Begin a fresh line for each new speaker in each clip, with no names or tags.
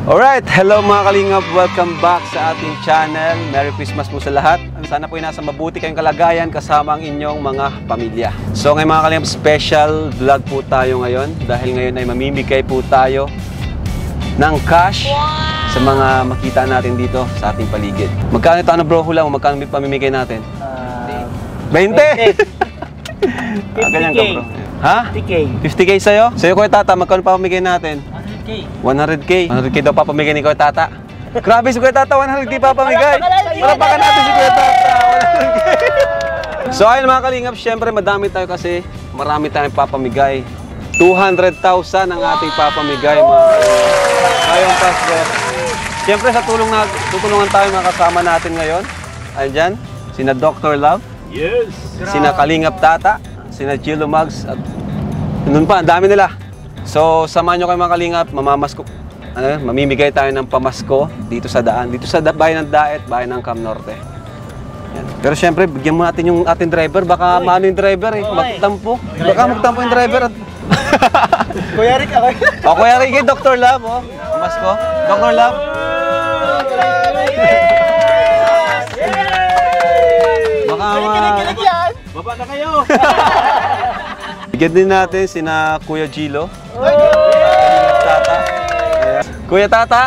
Alright, hello mga kalingap, welcome back sa ating channel. Merry Christmas po sa lahat. Sana po ay nasa mabuti kayong kalagayan kasama ang inyong mga pamilya. So ngayon mga kalingap, special vlog po tayo ngayon dahil ngayon ay mamimigay po tayo ng cash sa mga makita natin dito sa ating paligid. Magkano ito? Ano bro? Hula mo, magkano pamimigay natin? 20! Ganyan ka bro. Ha?
50K.
50K sa'yo? Sa'yo Kuya Tata, magkano pamimigay natin?
100K.
100K daw papamigay ni Kuya Tata. Grabe si Kuya Tata, 100K papamigay. Malapakan natin si Kuya Tata, 100K. So ayun mga kalingap, syempre madami tayo kasi marami tayong papamigay. 200,000 ang ating papamigay mga ngayong Pasko. Syempre sa tutulungan tayo mga kasama natin ngayon. Ayan, sina Dr. Love.
Yes.
Sina Kalingap Tata, sina Chilo Mags at nun pa, ang dami nila. So, samahan nyo kayo mga kalingap, mamimigay tayo ng pamasko dito sa daan. Dito sa bayan ng Daet, bayan ng Cam Norte. Yan. Pero syempre, bigyan mo natin yung ating driver. Baka maano yung driver eh, magtampo. Baka magtampo yung driver.
Kuya Rick ako.
O, Kuya Rick, Dr. Love, oh. Pamasko. Dr. Love. Baka
Baba na kayo.
bigyan din natin sina Kuya Gilo. Tata. Kuya Tata.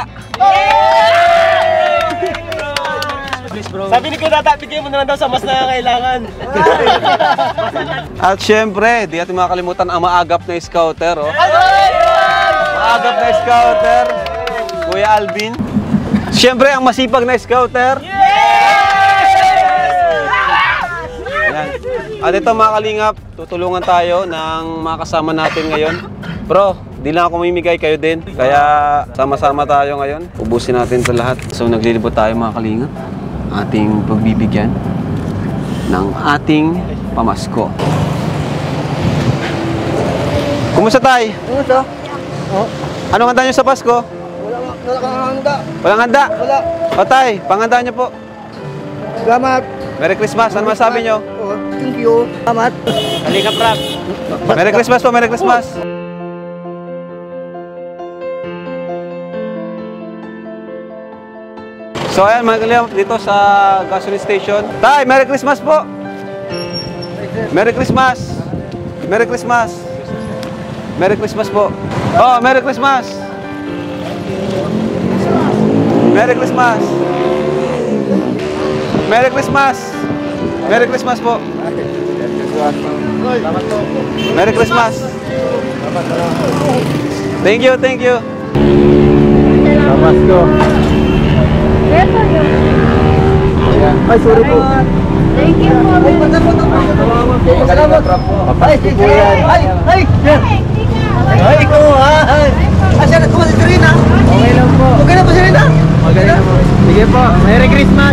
Please bro. Sabi ni Kuya Tata, bigyan mo naman daw sa mas nangangailangan.
At syempre, di natin makakalimutan ang maagap na scouter. Oh. Maagap na scouter. Kuya Alvin. Syempre, ang masipag na scouter. At ito mga kalingap, tutulungan tayo ng mga kasama natin ngayon. Bro, di lang ako mamimigay, kayo din. Kaya sama-sama tayo ngayon. Ubusin natin ito lahat. So naglilibot tayo mga kalingap. Ating pagbibigyan ng ating pamasko. Kumusta tay?
Kumusta? Oh.
Anong handa nyo sa Pasko?
Wala kang handa.
Walang handa?
Wala.
O tay, panghanda nyo po.
Salamat.
Merry Christmas, ano masabi nyo?
Oh, thank you. Salamat. Halika Prab.
Merry Christmas po, Merry Christmas. So ayan mga kalingap, dito sa gasoline station. Tay, Merry Christmas po. Merry Christmas. Merry Christmas. Merry Christmas po. Oh, Merry Christmas. Merry Christmas. Merry Christmas. Merry Christmas po. Merry Christmas. Thank you, thank you.
Pamasko. Ay, sorry po.
Thank you po.
Salamat. Ay, thank you. Ay, ay, ikaw ha. Asya na si Serena. Okay lang po. Okay na po Serena? Okay na po. Sige po. Merry Christmas.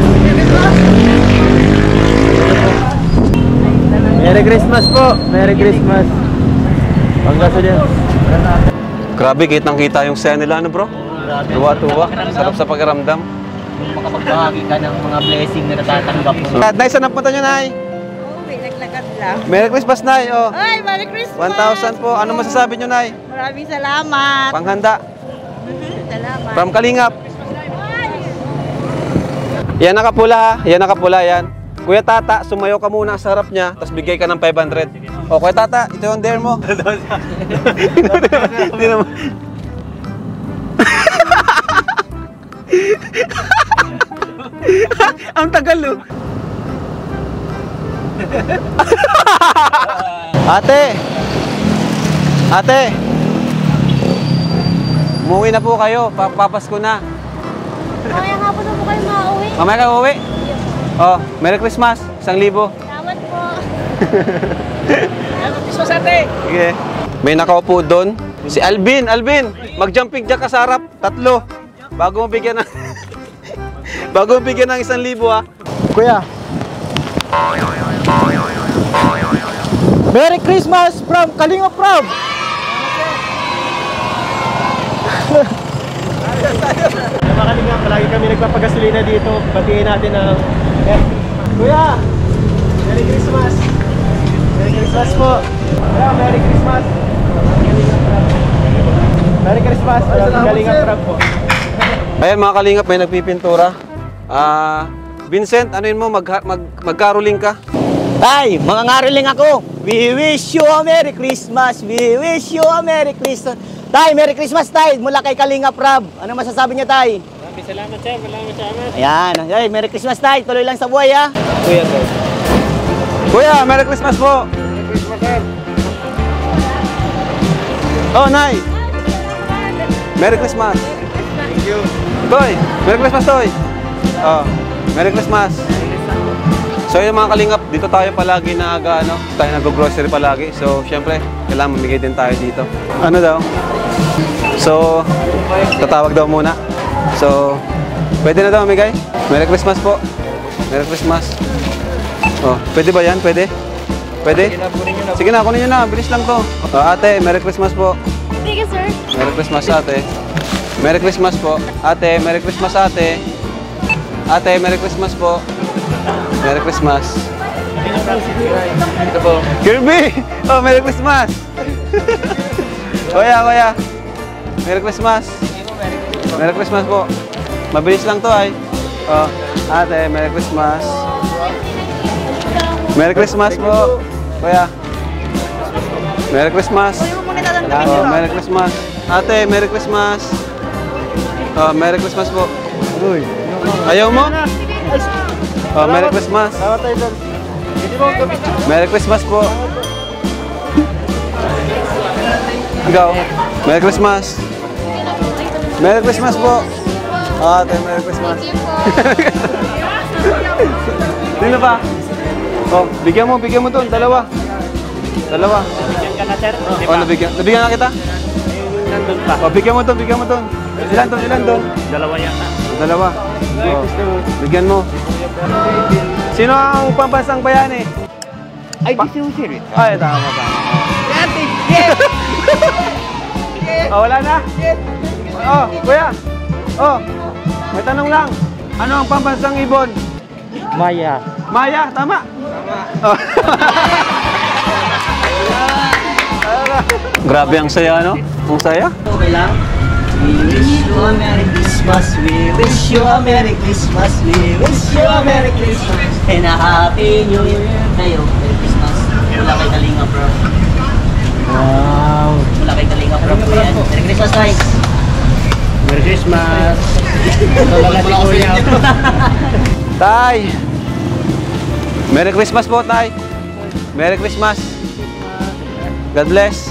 Merry Christmas po. Merry Christmas. Panggaso din.
Grabe, kitang-kita yung saya nila, ano bro? Tuwa-tuwa. Sarap sa pakiramdam.
Makapagbahagi ka ng mga blessing na natatanggap mo.
Nay, saan napunta nyo, Nay?
Uwi, naglakad lang.
Merry Christmas, Nay. Oh.
Ay, Merry Christmas!
1,000 po. Ano masasabi nyo, Nay?
Maraming salamat.
Panghanda.
Salamat.
From Kalingap. Yan nakapula ha. Yan nakapula yan. Kuya Tata, sumayo ka muna sa harap niya, tapos bigay ka ng 500. O, Kuya Tata, ito yung dare mo. Hindi naman. Ang tagal lo. Ate! Ate! Umuwi na po kayo. Papasko na.
Kaya nga po na po kayo mauwi.
Mamaya ka uwi? Oh, Merry Christmas. 1,000.
Salamat po.
Merry Christmas ate.
Sige. May nakaupo doon. Si Alvin. Alvin, mag-jumping jack ka sa harap. 3. Bago mo bigyan ng... Bago mo bigyan ng 1,000 ha.
Kuya. Merry Christmas from Kalingap Prab. Mga Kalingap, palagi kami nagpapagasolina dito. Batiin natin ang... Kuya! Merry Christmas! Merry Christmas po! Kuya, Merry Christmas! Merry Christmas! Kalingap Prab po.
Ayan mga kalingap, may nagpipintura. Vincent, ano yun mo? Mag-caroling ka?
Tay, mga ngaroling ako. We wish you a Merry Christmas. We wish you a Merry Christmas. Tay, Merry Christmas, Tay. Mula kay Kalingap Rab. Ano masasabi niya, Tay?
Maraming salamat, sir. Maraming salamat.
Ayan. Ay, Merry Christmas, Tay. Tuloy lang sa buhay, ha?
Kuya, sir.
Kuya, Merry Christmas po!
Merry Christmas, sir.
Oh, Nay! Merry Christmas!
Thank you.
Toy! Merry Christmas, Toy! Oh, Merry Christmas! So yung mga kalingap, dito tayo palagi tayo nag-grocery palagi. So, syempre, kailangan mamigay din tayo dito. Ano daw? So, tatawag daw muna. So, pwede na daw mamigay? Merry Christmas po. Merry Christmas. Oh, pwede ba yan? Pwede? Pwede? Sige na, kunin nyo na. Bilis lang to. Oh, ate, Merry Christmas po.
Thank you, sir.
Merry Christmas, ate. Merry Christmas po. Ate, Merry Christmas, ate. Ate, Merry Christmas po. Merry Christmas.
Ito po.
Kirby! Oh, Merry Christmas! Kuya. Merry Christmas. Merry Christmas po. Mabilis lang to ay. Oh, ate, Merry Christmas. Merry Christmas po. Kuya. Merry Christmas. Oh, Merry Christmas. Ate, Merry Christmas. Oh, Merry Christmas po. Uy. Ayaw mo? Oh, Merry Christmas. Merry Christmas po. Ikaw. Merry Christmas. Merry Christmas po. Ate, Merry Christmas. Sino pa? Oh, bigyan mo doon. Dalawa.
Bigyan ka na, sir. Di
Oh,
ba?
nabigyan na kita?
Nandun pa.
Oh, bigyan mo doon. Ilan doon?
Dalawa yata.
Dalawa. Oh, bigyan mo. Sino ang pambansang bayani?
Ay, di siya, sir.
Ay, tama. Oh, wala na? Oh, kuya. Oh, may tanong lang. Ano ang pambansang ibon?
Maya.
Maya, tama? Oh. Grabe ang saya, no? Ang saya?
Okay lang? We wish you a Merry Christmas. We wish you a Merry Christmas. We wish you a Merry Christmas. And a Happy New Year. Kayo, Merry Christmas. Mula kay Kalingap Rab.
Wow.
Mula kay Kalingap Rab po yan. Merry Christmas, Tay.
Merry Christmas. Wala si Kuya.
Tay! Merry Christmas po, Tay! Merry Christmas! God bless!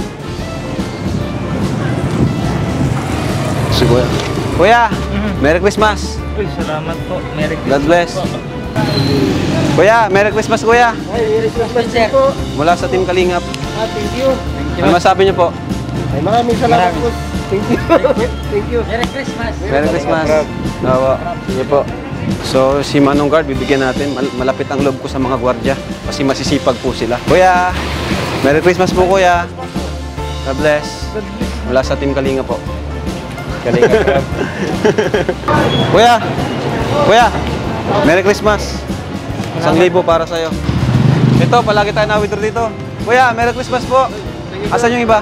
Si Kuya. Kuya! Merry Christmas!
Uy, salamat po. Merry Christmas.
God bless! Kuya! Merry Christmas, Kuya!
Merry Christmas, sir.
Mula sa Team Kalingap.
Thank you.
Ano masabi niyo po?
Ay, maraming salamat po. Thank you. Thank you. Merry Christmas.
Merry Christmas! Awa. Niyo po. So, si Manong Guard, bibigyan natin. Malapit ang loob ko sa mga gwardya. Kasi masisipag po sila. Kuya! Merry Christmas po, Kuya! God bless! Mula sa Team Kalinga po.
Kalingap.
Kuya! Kuya! Merry Christmas! 1,000 para sa'yo. Ito, palagi tayo na-withdraw dito. Kuya, Merry Christmas po! Asan yung iba?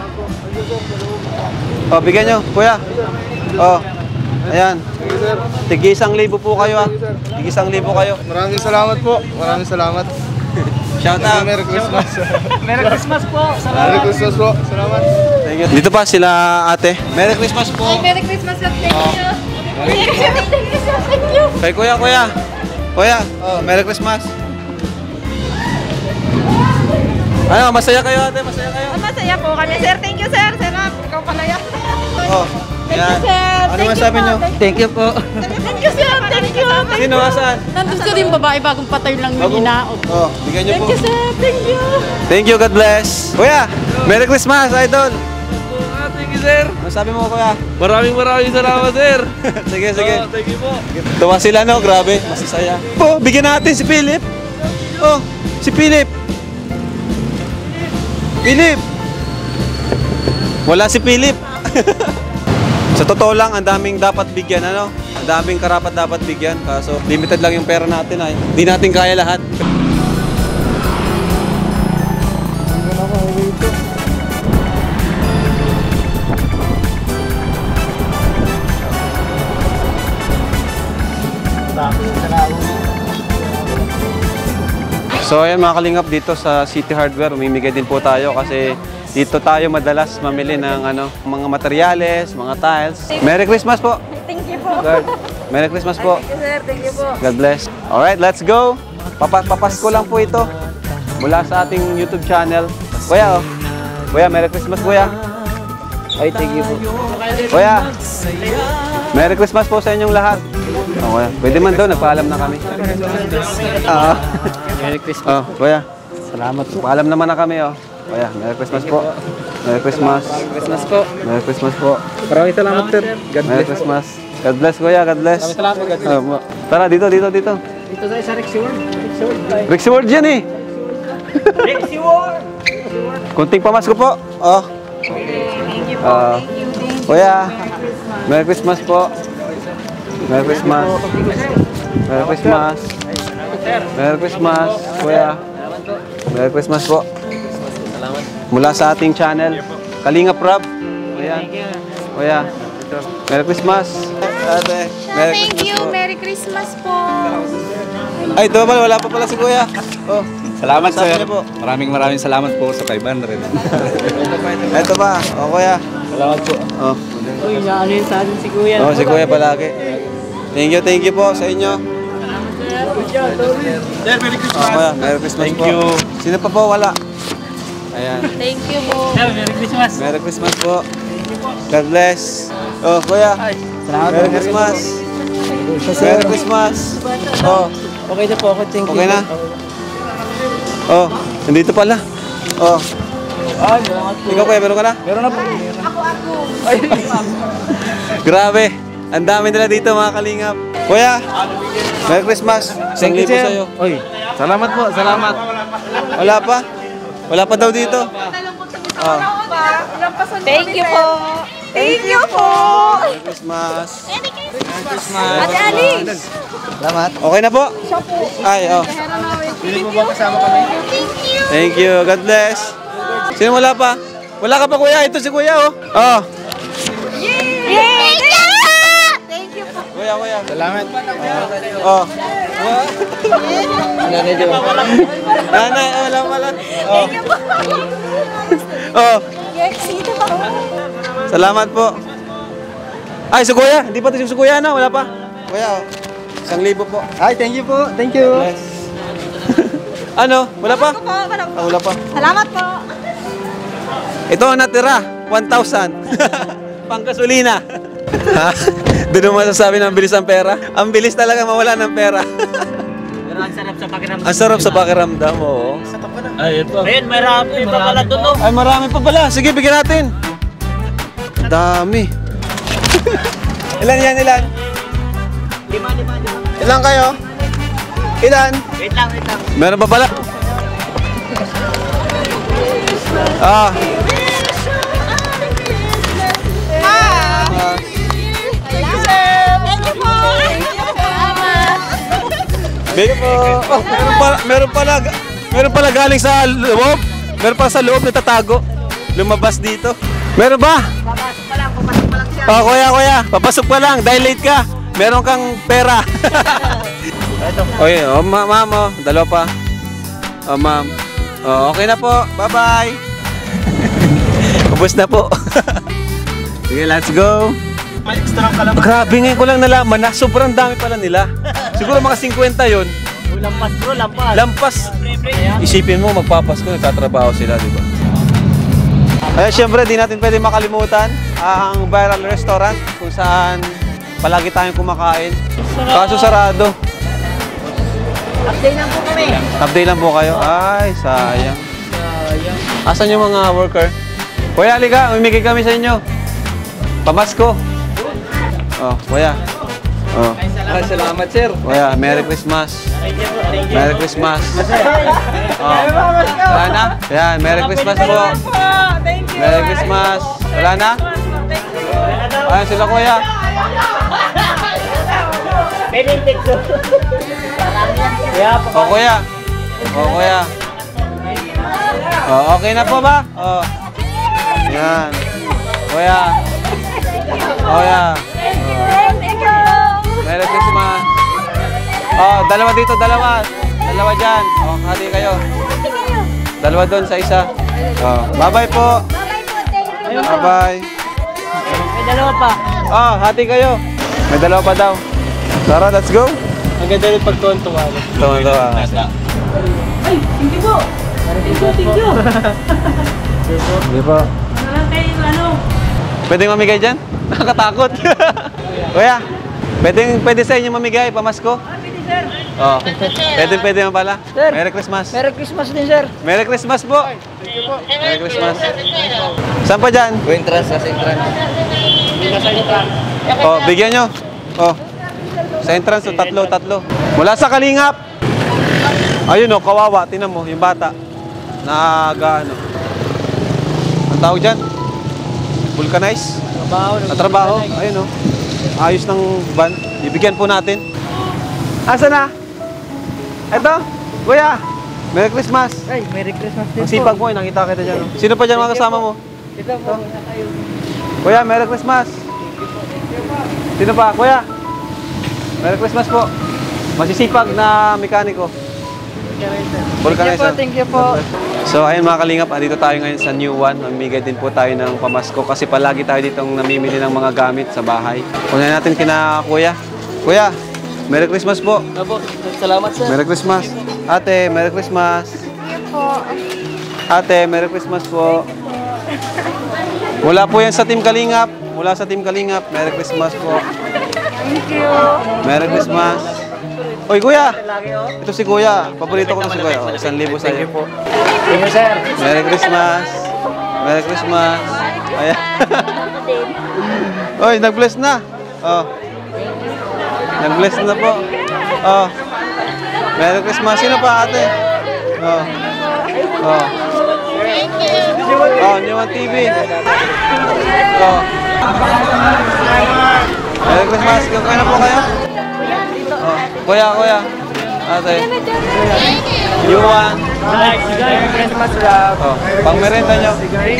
O, bigyan nyo. Kuya! O, ayan. Tigi 1,000 po kayo, ha? Tigi 1,000 kayo.
Maraming salamat po. Maraming salamat.
Shout out!
Merry Christmas.
Merry Christmas po.
Merry Christmas po. Salamat.
Thank you. Dito pa sila ate. Merry Christmas po!
Merry Christmas, sir. Thank you. Thank you.
Kay kuya. Kuya, Merry Christmas! Ano, masaya kayo ate? Masaya kayo?
Masaya po kami, sir. Thank you, sir. Sir, ikaw pala yan.
Oh,
Thank you,
yan.
sir.
Ano
Thank you
masabi
po.
nyo?
Thank you po.
Thank you, sir. Thank you.
Sino, asan?
Nandun ka din babae bagong patay lang yung hinaot.
Oh, bigyan nyo po.
Thank you, sir. Thank you.
Thank you, God bless. Kuya, Merry Christmas, idol.
Thank you, sir.
Masabi mo, kuya?
Maraming salamat, sir.
Sige.
Thank you po.
Tuwa sila, no? Grabe, masasaya. Oh, bigyan natin si Philip. Oh, si Philip. Philip. Wala si Philip. Sa totoo lang, ang daming dapat bigyan, ano? Ang daming karapat dapat bigyan. Kaso, limited lang yung pera natin, ay. Hindi natin kaya lahat. So ayan mga kalingap, dito sa City Hardware, umimigay din po tayo kasi dito tayo madalas mamili ng mga materyales, mga tiles. Merry Christmas po!
Thank you po.
God. Merry Christmas po!
Thank you, sir. Thank you po.
God bless. Alright, let's go! Papasko lang po ito mula sa ating YouTube channel. Kuya, oh. Kuya, Merry Christmas, kuya.
Ay, thank you po.
Kuya, Merry Christmas po sa inyong lahat. Oh, kuya. Pwede man daw, nagpaalam na kami.
Merry Christmas.
Oh, kuya.
Salamat po.
Paalam naman na kami, oh. Kuya, Merry Christmas po. Merry Christmas.
Merry Christmas po.
Merry Christmas po.
Maraming salamat, sir. God
Merry Christmas. God bless, kuya. God bless.
Maraming salamat po, God bless.
Tara, dito.
Dito sa Rexworld.
Rexy World yan eh.
Rexworld!
Kunting pamasko po. Oh.
Thank you po.
Kuya, Merry Christmas po. Merry Christmas. Merry Christmas. Merry Christmas, kuya. Merry Christmas po. Mula sa ating channel, Kalingap Rob. Ayan. Kuya, Merry Christmas. Ate, Merry
Thank
Christmas
you.
po.
Merry Christmas po.
Ay, ito pala, wala pa pala si kuya. Oh.
Salamat,
Sabi
sir.
niyo po.
Maraming salamat po sa 500.
Ito pa. Oh, kuya.
Salamat po.
Oh.
Uy, ano yun sa atin si Kuya?
Oh, si kuya palagi. Thank you po sa inyo.
Sir, Merry Christmas.
Oh, kuya, Merry Christmas
Thank
po.
you.
Sino pa po wala? Ayan.
Thank you po.
Merry Christmas.
Merry Christmas po. God bless. Oh, kuya.
Salamat
Merry Christmas. Merry Christmas. Oh,
Okay na po ako. Thank you.
okay na? Oh, nandito pala. Oh,
Ay, salamat po.
ikaw kuya, meron ka na?
Meron na po.
Grabe. Ang dami nila dito mga kalingap. Kuya, Merry Christmas. Isang libo sa'yo.
Uy, salamat po. Salamat.
Wala pa? Wala pa daw dito. Oh,
Thank you po. Thank you po.
Merry Christmas.
Ate Alice.
Salamat. Okay na po? Ay, oh.
Pili mo ba kasama kami? Thank you.
Thank you. God bless. Sino wala pa? Wala ka pa kuya. Ito si kuya oh. Oh.
Yay! Thank you po.
Kuya.
Salamat.
Oh.
Nanay Joe.
Nanay, wala pala. Oh. Oh.
Sino ba?
Salamat po. Ay, si kuya. Hindi pa ito si kuya na. Wala pa. Kuya oh. 1,000 po.
Ay, thank you po. Thank you.
Bless. Ano? Wala pa? Ah, wala pa.
Salamat po.
Ito ang natira. 1,000. Pangkasulina. Ha? Doon mo masasabi ng bilis ang pera? Ang bilis talaga mawala ng pera.
Pero ang sarap sa pakiramdam.
Ang sarap sa pakiramdam, oo.
Ay, ito. Ayun, marami pa pala doon.
Ay, marami pa pala. Sige, bigyan natin. Dami. Ilan yan, ilan?
Lima.
Ilan kayo? Ilan?
Wait lang.
Meron pa pala. Ah.
Thank you, sir. Thank you po. Salamat.
Bigyan po. Oh, meron pala galing sa loob. Meron pa sa loob na tatago. Lumabas dito. Meron ba?
Papasok pa lang siya.
Oh, kuya. Papasok pa lang. Dahil late ka. Meron kang pera. Okay, oh, ma'am, oh. Dalawa pa. Oh, ma'am. Oh, okay na po. Bye-bye. Ubus na po. Sige, let's go.
May extra ka lang.
Grabe, ngayon ko lang nalaman na sobrang dami pala nila. Siguro mga 50 yun.
Lampas bro, lampas.
Lampas. Isipin mo, magpapasko, nagtatrabaho sila, di ba? Ay, syempre, di natin pwede makalimutan ang Viral Restaurant kung saan palagi tayong kumakain. Kaso sarado.
Update lang po kami.
Update lang po kayo. Ay, sayang. Asan yung mga worker? Kuya, halika. Umimigay kami sa inyo. Pamasko. Oh, kuya. Oh.
Ay, salamat sir.
Kuya, Merry Christmas. Merry Christmas. Oh. Wala na? Yan, Merry Christmas po.
Thank you.
Merry Christmas. Wala na? Ayan sila kuya. Oh, kuya. Oh, kuya. Oh, okay na po ba? Oh. Yan. Kuya. Oh, yeah.
Thank you.
Merry Christmas. Oh, dalawa dito, dalawa. Dalawa dyan. Oh, hati kayo. Dalawa doon sa isa. Oh, bye-bye po. Bye-bye.
May dalawa pa.
Oh, hati kayo. May dalawa pa daw. Tara, let's go.
Ang ganda rin pagtuwan-tuwa.
Tuwa.
Ay, hindi po. Thank you.
Hindi po.
Ano?
Pwedeng mamigay dyan? Nakakatakot. Kuya, pwede sa inyo mamigay, pamasko?
Pwede, sir.
Oh, pwede naman pala.
Sir.
Merry Christmas.
Merry Christmas din, sir.
Merry Christmas po. Merry Christmas. Saan pa dyan?
Entrance sa entrance.
Oh, bigyan nyo. Oh. Sa entrance, oh, tatlo. Mula sa Kalingap. Ayun oh, kawawa. Tinan mo, yung bata. Ano. Ang tawag dyan? Vulcanize? Trabaho. Ayun oh. Ayos ng van. Ibigyan po natin. Asa na? Eto, kuya. Merry Christmas.
Ay, Merry Christmas din
Ang sipag mo, nakita kita dyan. Oh. Sino pa dyan mga kasama mo?
Ito po.
Kuya, Merry Christmas. Sino pa? Kuya. Merry Christmas po. Masisipag na mekaniko. Vulcanizer.
Thank you po.
So ayun mga kalingap, andito tayo ngayon sa New One. Mamimigay din po tayo ng pamasko kasi palagi tayo ditong namimili ng mga gamit sa bahay. Kunin natin kina Kuya. Kuya, Merry Christmas po.
Salamat, sir.
Merry Christmas. Ate, Merry Christmas. Ate, Merry Christmas po. Mula po yan sa Team Kalingap. Mula sa Team Kalingap, Merry Christmas po.
Thank you.
Merry Christmas. Oy, Kuya. Ito si Kuya. Paborito ko na si Kuya. Oh, 1,000 sa iyo.
Thank you, sir.
Merry Christmas. Merry Christmas. Ayan. Oy, nag-bless na. Oh. Nag-bless na po. Oh. Merry Christmas. Sino pa, ate? Oh. Oh. Oh, New One TV. Oh. Merry Christmas. Kuya na po kayo? Oh. Kuya. Ate. New One.
Merry Christmas, love.
Oh. Pang merenda nyo.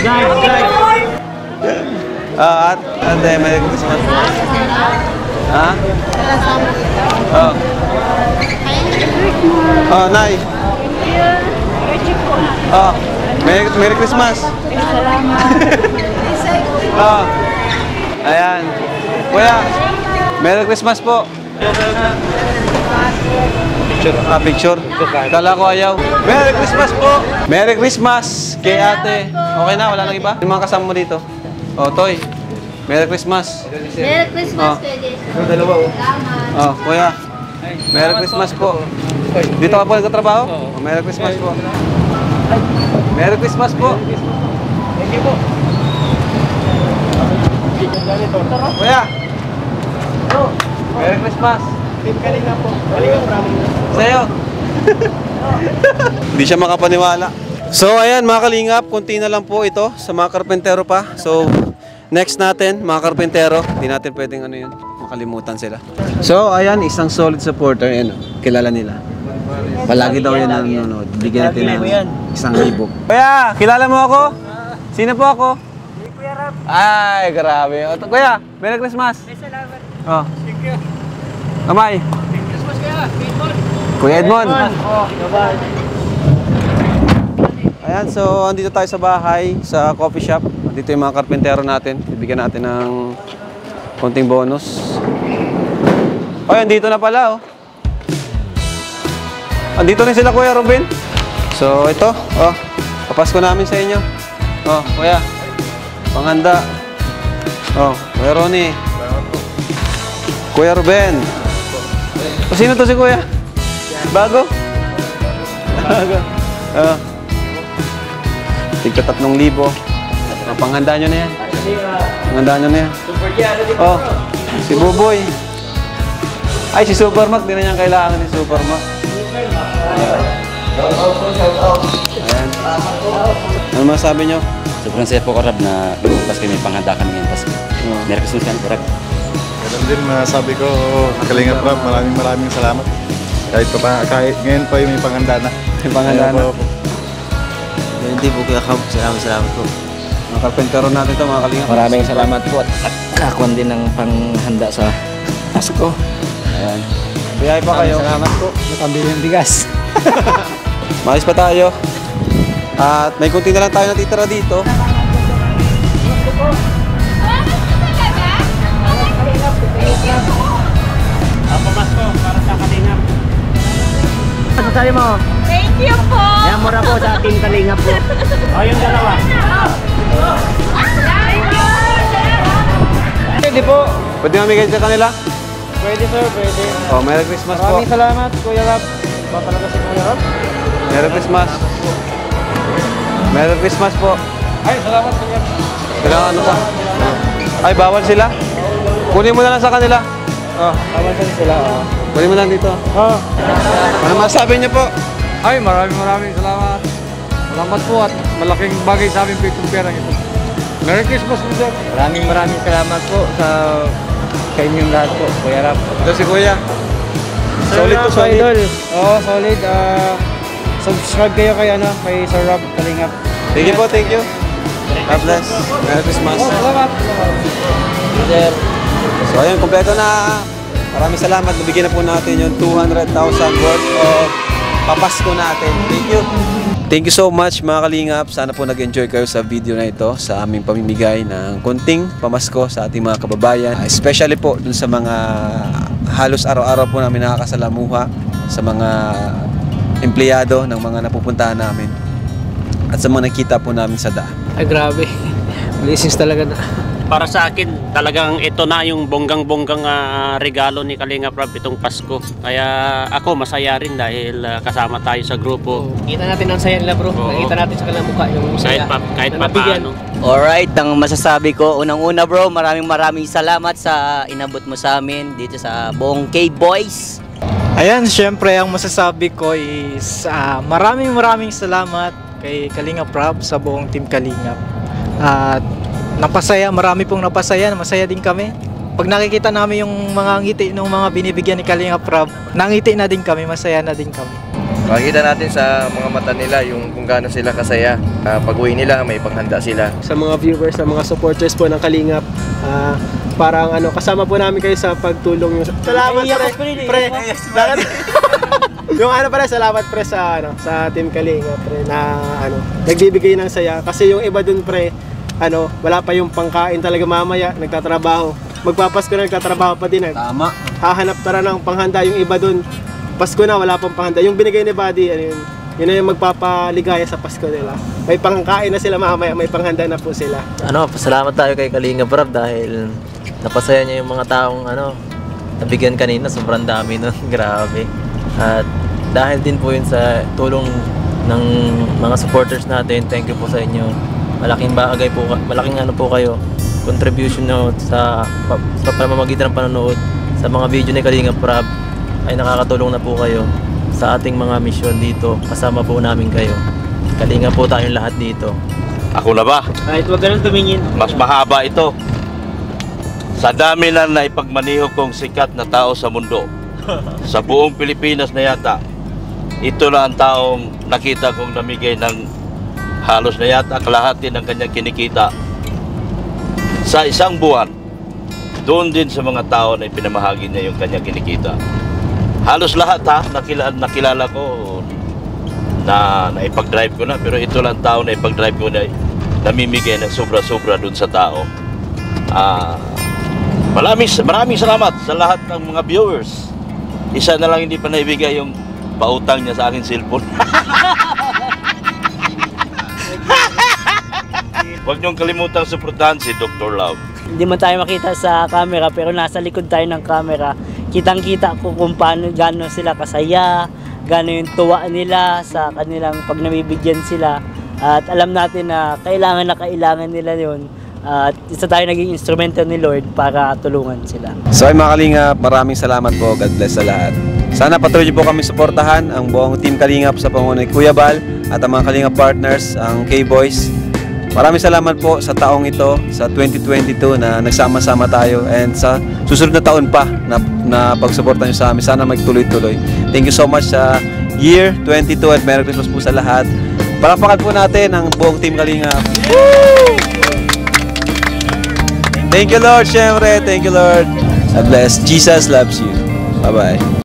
Ate, Merry Christmas. Ha? Oh. Oh, Nay. Oh. Merry Christmas. Oh. Ayan. Kuya, Merry Christmas po. Picture. Kala ko ayaw. Merry Christmas po. Merry Christmas kay ate. Okay na, wala nang iba? Yung mga kasama mo dito. Oh, Toy. Merry Christmas.
Merry Christmas, Kuya.
Dalawa oh. Oh, kuya. Merry Christmas po. Dito ka po nagtatrabaho? Oh, Merry Christmas po. Merry Christmas po.
Thank you po.
Kuya. Merry Christmas.
Team Kalinga po. Kalinga promise.
Sa'yo. Hindi siya makapaniwala. So ayan mga kalingap, kunti na lang po ito sa mga karpentero pa. So next natin, mga karpentero, hindi natin pwedeng ano yun, makalimutan sila. So ayan, isang solid supporter, yan, kilala nila. Palagi daw yan nanonood. Bigyan natin ng 1,000. Kuya, kilala mo ako? Sino po ako? Ay, grabe. O, kuya, Merry Christmas.
Salamat.
Oh.
Thank you.
Kamay.
Christmas kaya. Edmond.
Kuya Edmond.
Oh, bye-bye.
Ayan, so andito tayo sa bahay, sa coffee shop. Andito yung mga karpentero natin. Bibigyan natin ng konting bonus. Oh, andito na pala, oh. Andito rin sila, Kuya Robin. So, ito, oh. Papasko namin sa inyo. Oh, Kuya. Panghanda. Oh, Kuya Ronnie. Kuya Ruben. O, sino to si Kuya? Bago? Bago. Oh. Tigka 3,000. Oh, panghanda nyo na yan. Panghanda nyo na yan. Oh, si Buboy. Ay, si Supermac. Di na niyan kailangan ni Supermac. Ayan. Ano masabi nyo?
Sobrang saya po, Karab, na Pasko may panghanda kami ngayong Pasko. Merry Christmas kan, Karab.
Ganun din masabi ko, Kalingap Rob, maraming salamat. Kahit ngayon pa yung may panghanda na.
May panghanda na.
Hindi po Kuya Kab. Salamat po.
Mga karpentero natin ito, mga kalingap.
Maraming salamat po at kakuan din ng panghanda sa Pasko.
Ayan. Biyay pa kayo.
Salamat po. Nakambili ng bigas.
Maayos pa tayo. At may kunti na lang tayo natitira dito.
Ano tayo mo?
Thank you po!
Yan, mura po sa Team Kalingap po. O, yung dalawa. Pwede po.
Pwede mamigay sa kanila?
Pwede sir, pwede.
Oh, Merry Christmas po.
Maraming salamat, Kuya Rob. Papalaga si Kuya Rob.
Merry Christmas. Merry Christmas po.
Ay, salamat Kuya.
Kailangan ano pa? Ay, bawal sila? Kunin mo na lang sa kanila. Oh,
Bawal sila.
kunin mo lang dito.
Oh.
Ano masabi niyo po?
Ay, maraming salamat. Salamat po at malaking bagay sa aming pitong pera ito. Merry Christmas po, sir.
Maraming salamat po sa inyong lahat po, Kuya Rob.
Ito si Kuya.
Sir
Solid to
Rob,
solid.
idol. Oo, solid. Subscribe kayo kay Sir Rob Kalingap.
Thank you po, thank you. God bless. Merry Christmas.
Salamat. Sir.
So ayun, kompleto na. Maraming salamat. Nabigyan na po natin yung 200,000 worth of papasko natin. Thank you. Thank you so much mga kalingap. Sana po nag-enjoy kayo sa video na ito sa aming pamimigay ng konting pamasko sa ating mga kababayan. Especially po dun sa mga halos araw-araw po namin nakakasalamuha sa mga empleyado ng mga napupuntahan namin at sa mga nakita po namin sa daan.
Ay, grabe. Blessings talaga na.
Para sa akin, talagang ito na yung bonggang-bonggang regalo ni Kalingap Rob itong Pasko. Kaya ako masaya rin dahil kasama tayo sa grupo.
Kita natin ang saya nila, bro.
Oo.
Nakita natin sa kanilang mukha yung saya.
Kahit
na
pa
nabigyan.
paano.
Alright, ang masasabi ko, unang-una bro, maraming salamat sa inabot mo sa amin dito sa buong K-Boys.
Ayan, syempre ang masasabi ko is maraming salamat kay Kalingap Rob sa buong Team Kalingap. At marami pong napasaya, masaya din kami. Pag nakikita namin yung mga ngiti ng mga binibigyan ni Kalingap Rob, nangiti na din kami, masaya na din kami.
Makikita natin sa mga mata nila yung kung gaano sila kasaya. Pag-uwi nila, may paghanda sila.
Sa mga viewers, sa mga supporters po ng Kalingap, parang kasama po namin kayo sa pagtulong nyo. Salamat pre. Yung salamat pre sa Team Kalingap pre na nagbibigay ng saya kasi yung iba dun pre wala pa yung pangkain talaga mamaya, nagtatrabaho. Magpapasko na nagtatrabaho pa din.
Tama.
Hahanap tara ng panghanda yung iba dun. Pasko na wala pang panghanda. Yung binigay ni Buddy, yun na yung magpapaligaya sa Pasko nila. May pangkain na sila mamaya, may panghanda na po sila.
Pasalamat tayo kay Kalingap Rob dahil napasaya niya yung mga taong nabigyan kanina, sobrang dami nun. Grabe. At dahil din po yun sa tulong ng mga supporters natin, thank you po sa inyo. Malaking bagay po, malaking po kayo, contribution nyo sa pamamagitan ng panonood sa mga video ni Kalingap Rob ay nakakatulong na po kayo sa ating mga misyon dito. Kasama po namin kayo. Kalingap po tayong lahat dito.
Ako na ba?
Kahit wag ganun tumingin.
Mas mahaba ito. Sa dami na naipagmaniho kong sikat na tao sa mundo, sa buong Pilipinas na yata, ito na ang taong nakita kong namigay ng halos na yata kalahati ng kanyang kinikita sa isang buwan. Doon din sa mga tao na ipinamahagi niya yung kanyang kinikita. Halos lahat nakilala ko na ipag-drive ko na, pero ito lang tao na ipag-drive ko na namimigay ng sobra-sobra doon sa tao. Maraming salamat sa lahat ng mga viewers. Isa na lang hindi pa naibigay yung pautang niya sa aking cellphone. Huwag niyong kalimutang suportahan si Dr. Love.
Hindi man tayo makita sa camera pero nasa likod tayo ng camera. Kitang-kita ko kung gaano sila kasaya, gaano yung tuwa nila sa kanilang pag nabibigyan sila. At alam natin na kailangan nila yun. At isa tayo naging instrumento ni Lord para tulungan sila.
So ay mga Kalingap, maraming salamat po. God bless sa lahat. Sana patuloy po kami suportahan ang buong Team Kalingap sa pangunahan ni Kuya Bal at ang mga Kalingap partners, ang K-Boys. Maraming salamat po sa taong ito, sa 2022 na nagsama-sama tayo, and sa susunod na taon pa na pagsuporta nyo sa amin. Sana magtuloy-tuloy. Thank you so much sa year 22 at Merry Christmas po sa lahat. Palapakan po natin ang buong Team Kalingap. Woo! Thank you Lord, syempre. Thank you Lord. God bless. Jesus loves you. Bye-bye.